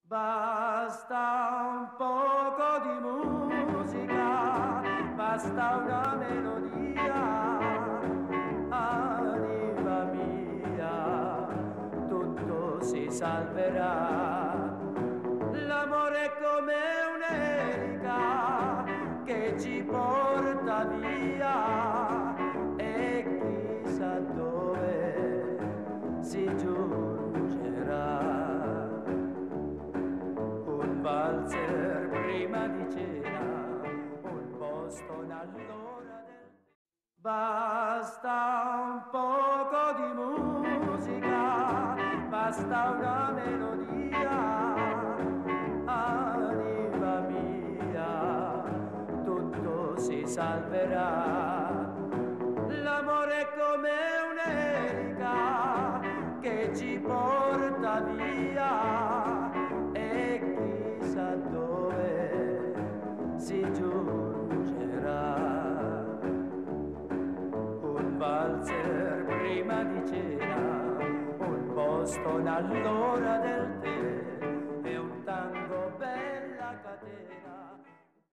Basta un poco di musica, basta una melodia, anima mia, tutto si salverà. L'amore è come un'elica che ci porta via e chissà dove si giungerà. Un valzer prima di cena, un Boston all'ora del... Basta un poco di musica, basta una melodia, anima mia, tutto si salverà. L'amore è come un'elica che ci porta via e chissà dove si giungerà. Un valzer prima di cena, un Boston all'ora del